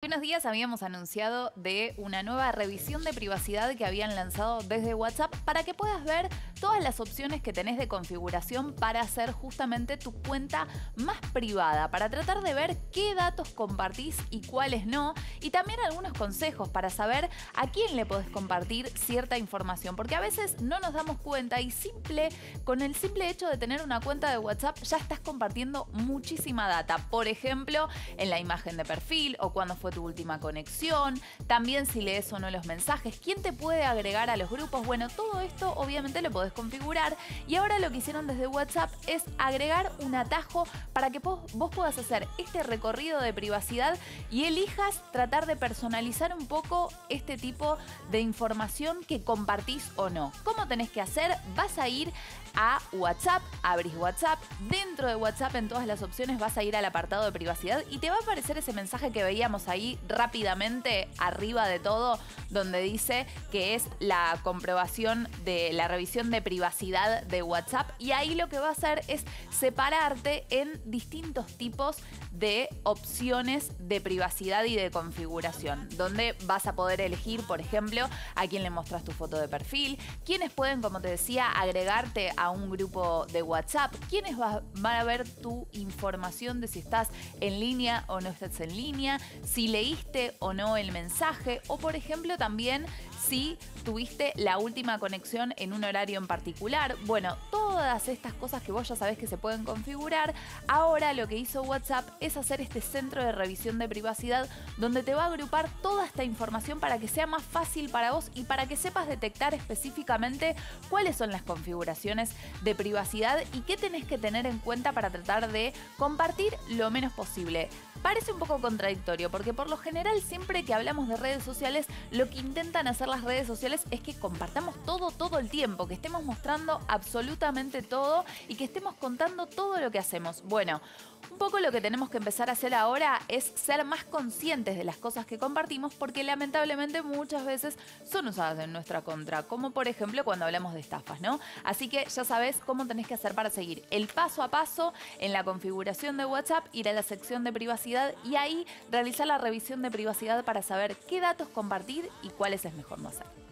unos días habíamos anunciado de una nueva revisión de privacidad que habían lanzado desde WhatsApp para que puedas ver todas las opciones que tenés de configuración para hacer justamente tu cuenta más privada, para tratar de ver qué datos compartís y cuáles no, y también algunos consejos para saber a quién le podés compartir cierta información, porque a veces no nos damos cuenta y con el simple hecho de tener una cuenta de WhatsApp ya estás compartiendo muchísima data. Por ejemplo, en la imagen de perfil o cuándo fue tu última conexión, también si lees o no los mensajes, quién te puede agregar a los grupos. Bueno, todo esto obviamente lo podés configurar y ahora lo que hicieron desde WhatsApp es agregar un atajo para que vos puedas hacer este recorrido de privacidad y elijas tratar de personalizar un poco este tipo de información que compartís o no. ¿Cómo tenés que hacer? Vas a ir a WhatsApp, abrís WhatsApp, dentro de WhatsApp en todas las opciones vas a ir al apartado de privacidad y te va a aparecer ese mensaje que veíamos ahí rápidamente arriba de todo, donde dice que es la comprobación de la revisión de privacidad de WhatsApp, y ahí lo que va a hacer es separarte en distintos tipos de opciones de privacidad y de configuración, donde vas a poder elegir, por ejemplo, a quién le mostras tu foto de perfil, quiénes pueden, como te decía, agregarte a un grupo de WhatsApp, quiénes van a ver tu información de si estás en línea o no estás en línea, si leíste o no el mensaje, o por ejemplo también si tuviste la última conexión en un horario en particular. Bueno, todas estas cosas que vos ya sabés que se pueden configurar, ahora lo que hizo WhatsApp es hacer este centro de revisión de privacidad donde te va a agrupar toda esta información para que sea más fácil para vos y para que sepas detectar específicamente cuáles son las configuraciones de privacidad y qué tenés que tener en cuenta para tratar de compartir lo menos posible. Parece un poco contradictorio porque por lo general siempre que hablamos de redes sociales lo que intentan hacer las redes sociales es que compartamos todo el tiempo, que estemos mostrando absolutamente todo y que estemos contando todo lo que hacemos. Bueno, un poco lo que tenemos que empezar a hacer ahora es ser más conscientes de las cosas que compartimos porque lamentablemente muchas veces son usadas en nuestra contra, como por ejemplo cuando hablamos de estafas, ¿no? Así que ya sabes cómo tenés que hacer para seguir el paso a paso en la configuración de WhatsApp, ir a la sección de privacidad y ahí realizar la revisión de privacidad para saber qué datos compartir y cuáles es mejor no hacer.